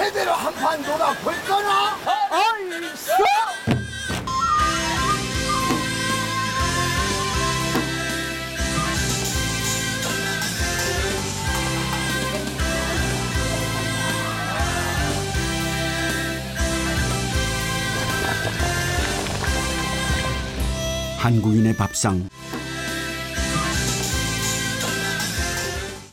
제대로 한 판 놀아볼 거나? 얼쑤! 한국인의 밥상